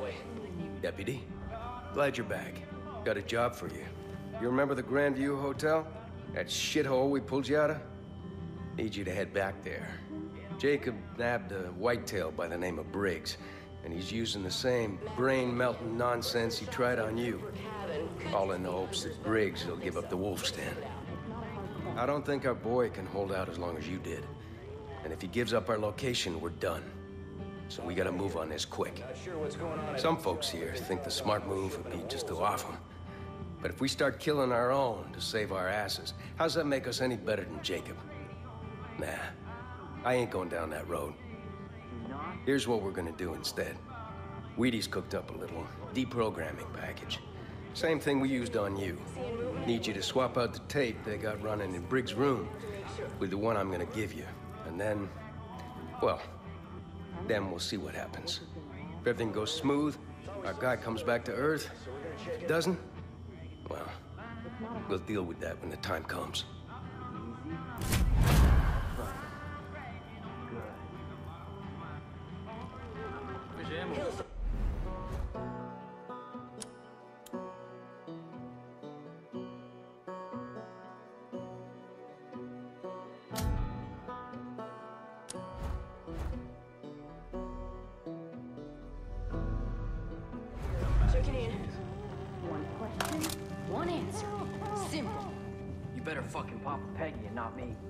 boy. Deputy, glad you're back. Got a job for you. You remember the Grandview Hotel? That shithole we pulled you out of? Need you to head back there. Jacob nabbed a whitetail by the name of Briggs, and he's using the same brain-melting nonsense he tried on you. All in the hopes that Briggs will give up the wolf's den. I don't think our boy can hold out as long as you did. And if he gives up our location, we're done. So we gotta move on this quick. Some folks here think the smart move would be just to off him. But if we start killing our own to save our asses, how's that make us any better than Jacob? Nah, I ain't going down that road. Here's what we're gonna do instead. Wheaties cooked up a little deprogramming package. Same thing we used on you. Need you to swap out the tape they got running in Briggs' room with the one I'm gonna give you. And then, well, then we'll see what happens. If everything goes smooth, our guy comes back to Earth. If it doesn't, well, we'll deal with that when the time comes. One question, one answer. Simple. You better fucking pop a Peggy and not me.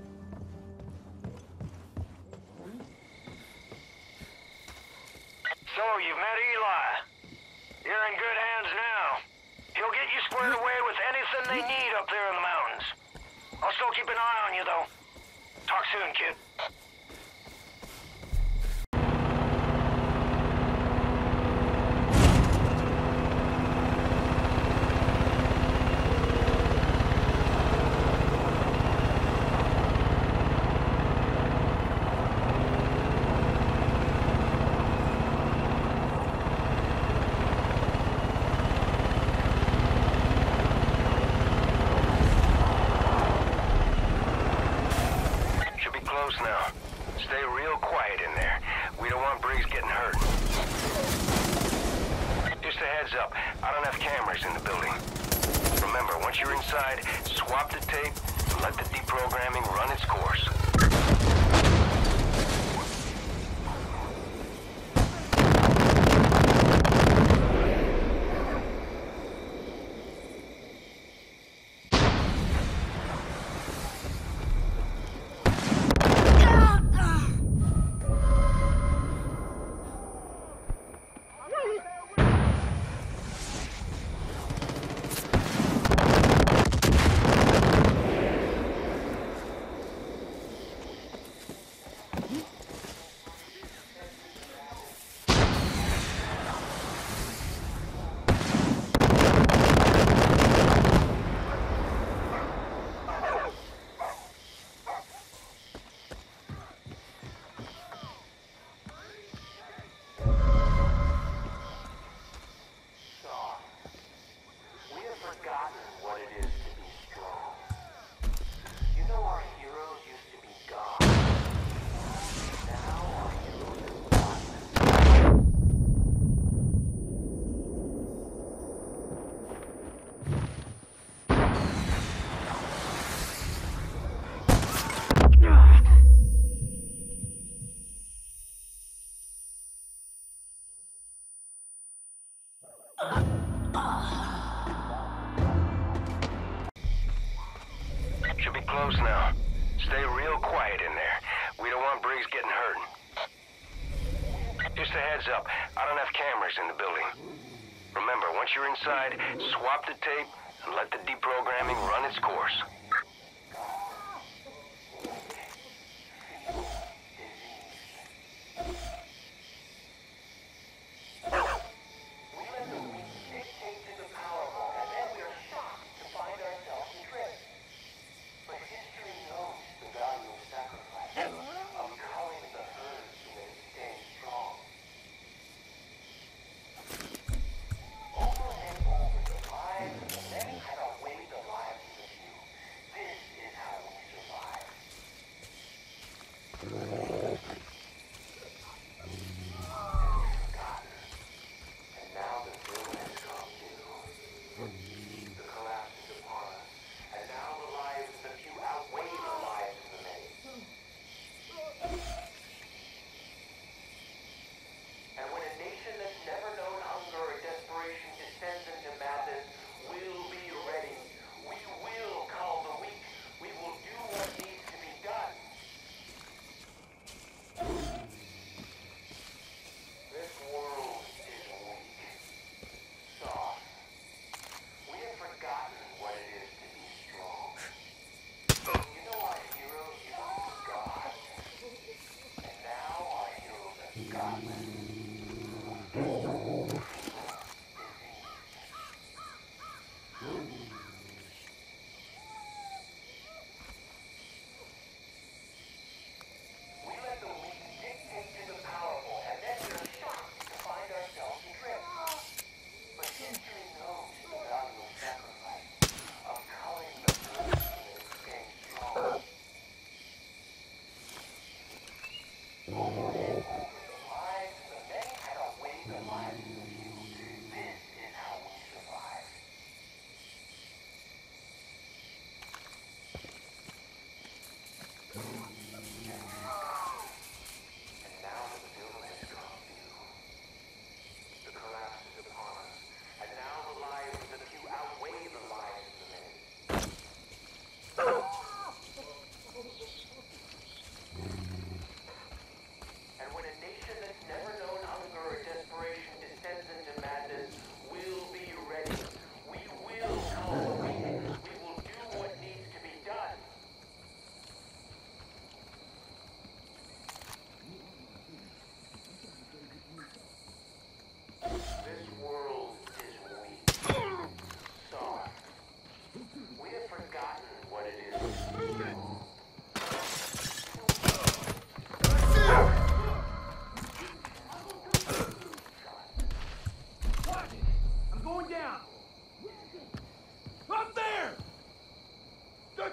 So, you've met Eli. You're in good hands now. He'll get you squared away with anything they need up there in the mountains. I'll still keep an eye on you, though. Talk soon, kid. Now. Stay real quiet in there. We don't want Briggs getting hurt. Just a heads up, I don't have cameras in the building. Remember, once you're inside, swap the tape and let the deprogramming run its course. Should be close now. Stay real quiet in there. We don't want Briggs getting hurt. Just a heads up, I don't have cameras in the building. Remember, once you're inside, swap the tape and let the deprogramming run its course.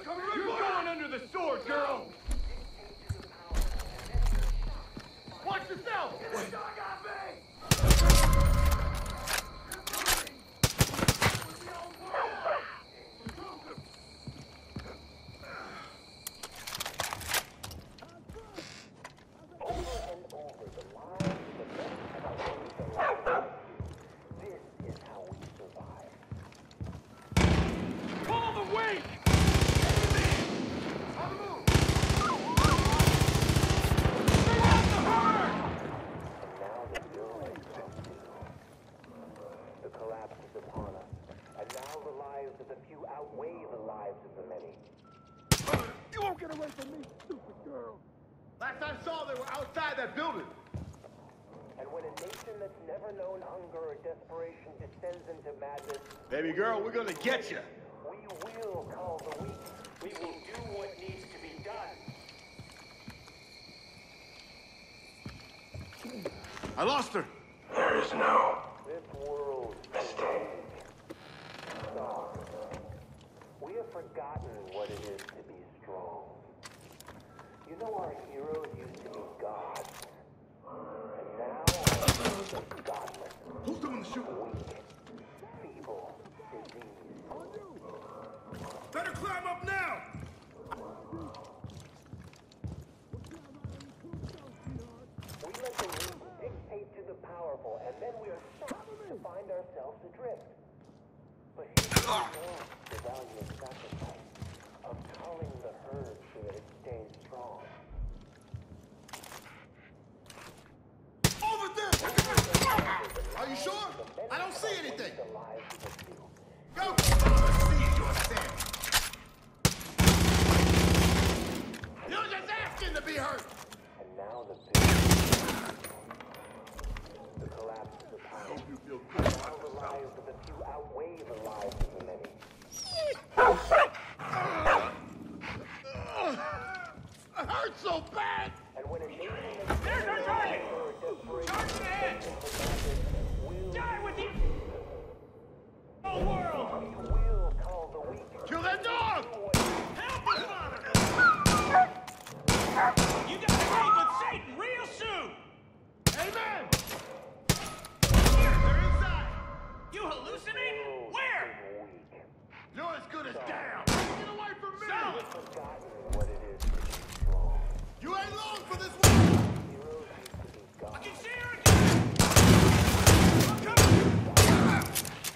You're going under the sword, girl! Watch yourself! Wait. Last I saw, they were outside that building. And when a nation that's never known hunger or desperation descends into madness, Baby girl, we're gonna get you. we will call the weak. We will do what needs to be done. I lost her. There is no This world mistake. We have forgotten what it is to be strong. You know, our heroes used to be gods. And now our heroes are godless. Who's doing the shooting? Weak, feeble, diseased. Better climb up now! We let the weak dictate to the powerful, and then we are shocked to find ourselves adrift. But here's the value of sacrifice, of culling the herd so that it stays strong. Over there! Are you sure? I don't see anything. The lives of the few. Go! Let's see your stand. You're just asking to be hurt! And now the few. The collapse of the I power. hope you feel good Now about the this. lives of the few outweigh the lives of the many. It hurts so bad! And when a nation that's There's our target! desperation ahead! will Die with you! Whole world! will call the weak. Kill that dog! Help us, Father! You got to meet with Satan real soon! Amen! Here, they're inside! You hallucinating? Where? Weak. You're as good as down! Get away from me! So, Forgotten what it is to be strong. You ain't long for this one! Heroes used to be I gods. can see her again! I'm coming!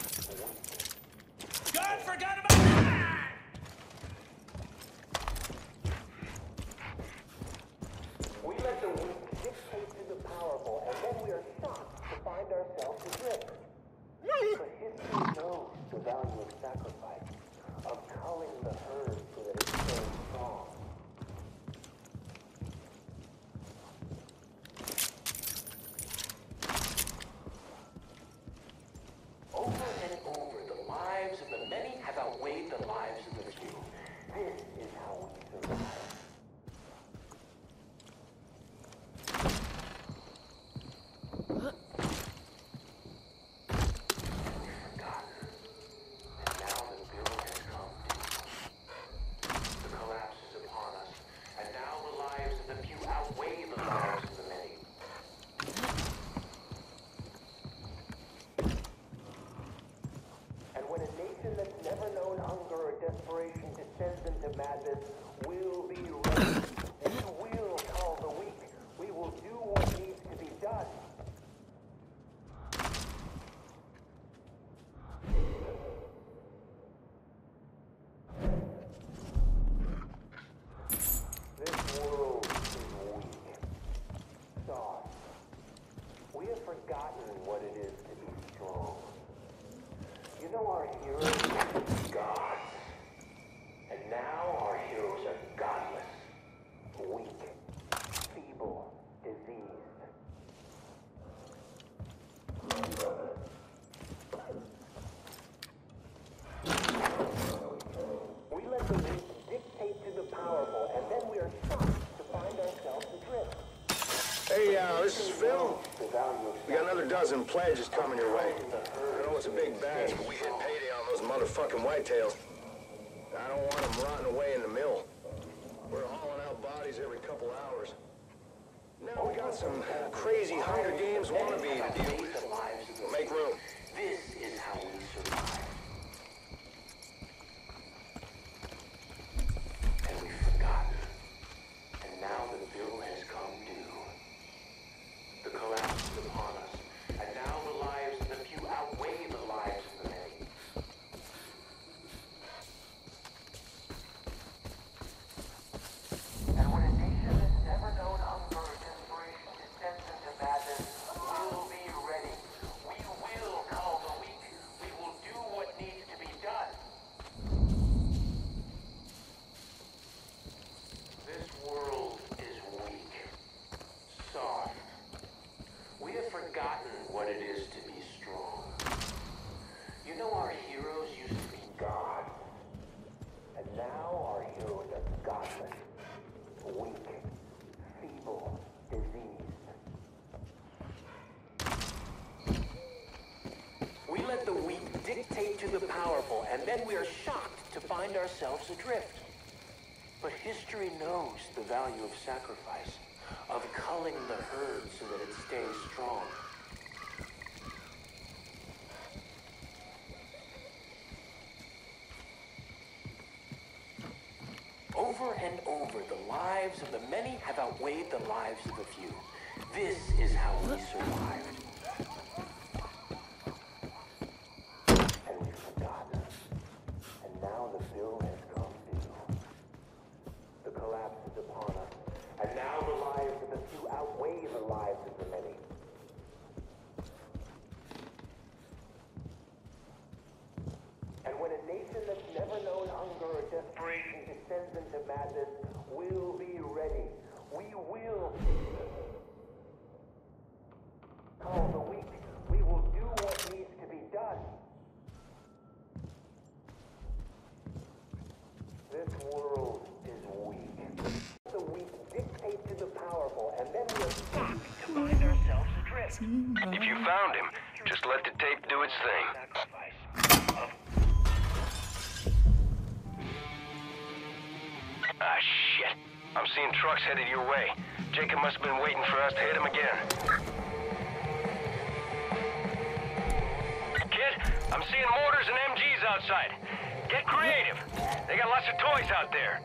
God forgot about that! We let the weak dictate to the powerful, and then we are shocked to find ourselves adrift. But history knows the value of sacrifice, of culling the herd so that it stays strong. Over and over, the lives of the many have outweighed the lives of the few. This is how we survive. Madness will be ready. We will call the weak. We will do what needs to be done. This world is weak. Soft. We have forgotten what it is to be strong. You know, our heroes are gods. And now our heroes are godless, weak, feeble, diseased. We let the weak dictate to the powerful, and then we are shocked to find ourselves adrift. Hey, this is Phil. We got another dozen pledges coming your way. I know it's a big batch, but we hit payday on those motherfucking whitetails. I don't want them rotting away in the some crazy Hunger Games wannabe to deal with. Make room. This is how we survive. And we've forgotten. And now the bill has come due. The collapse is upon us. And now the lives of the few outweigh the lives of the many. And when a nation that's never known hunger or desperation descends into madness, we'll be ready. We will call the weak. We will do what needs to be done. This world is weak, soft. We have forgotten what it is to be strong. You know, our heroes used to be gods. And now our heroes are godless, weak, feeble, diseased. We let the weak dictate to the powerful, and then we are shocked to find ourselves adrift. But history knows the value of sacrifice, of culling the herd so that it stays strong. Over and over, the lives of the many have outweighed the lives of the few. This is how we survived. And we've forgotten. And now the bill has come due. The collapse is upon us. And now the lives of the few outweigh the lives of the many. And when a nation that's never known hunger or desperation descends into madness, we'll be ready. We will call the weak. We will do what needs to be done. This world is weak. The weak dictate to the powerful, and then we're shocked to find ourselves adrift. If you found him, just let the tape do its thing. Sacrifice. Ah, shit. I'm seeing trucks headed your way. Jacob must have been waiting for us to hit him again. Kid, I'm seeing mortars and MGs outside. Get creative. They got lots of toys out there.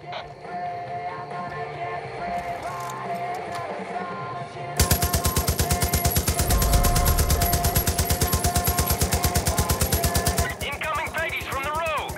Incoming Peggies from the road.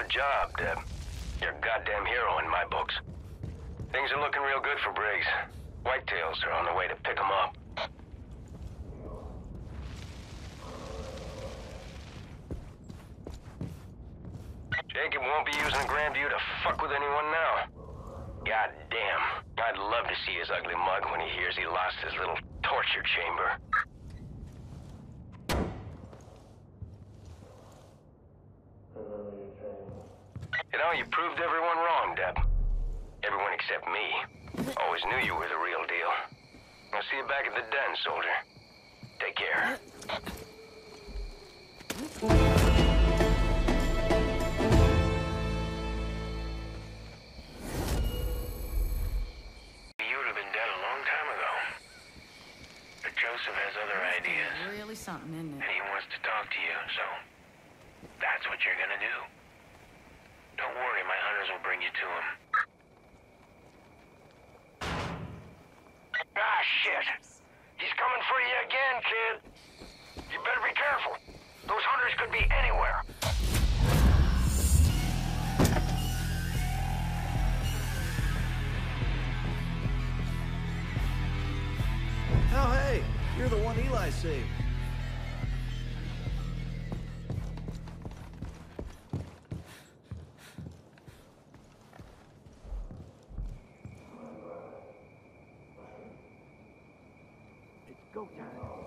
job, Deb. You're a goddamn hero in my books. Things are looking real good for Briggs. Whitetails are on the way to pick him up. Jacob won't be using Grandview to fuck with anyone now. God damn. I'd love to see his ugly mug when he hears he lost his little torture chamber. You know, you proved everyone wrong, Deb. Everyone except me. Always knew you were the real deal. I'll see you back at the den, soldier. Take care. You would have been dead a long time ago. But Joseph has other ideas. Really something, isn't And he wants to talk to you, so that's what you're gonna do. Don't worry, my hunters will bring you to him. Ah, shit! He's coming for you again, kid! You better be careful. Those hunters could be anywhere. Oh, hey! You're the one Eli saved. It's go time.